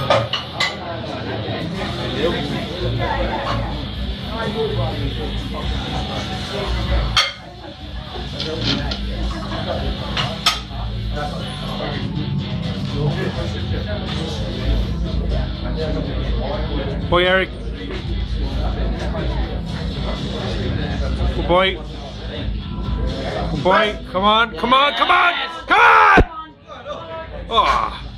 Boy, Eric. Good boy. Good boy. Come on, come on, come on, come on! Oh.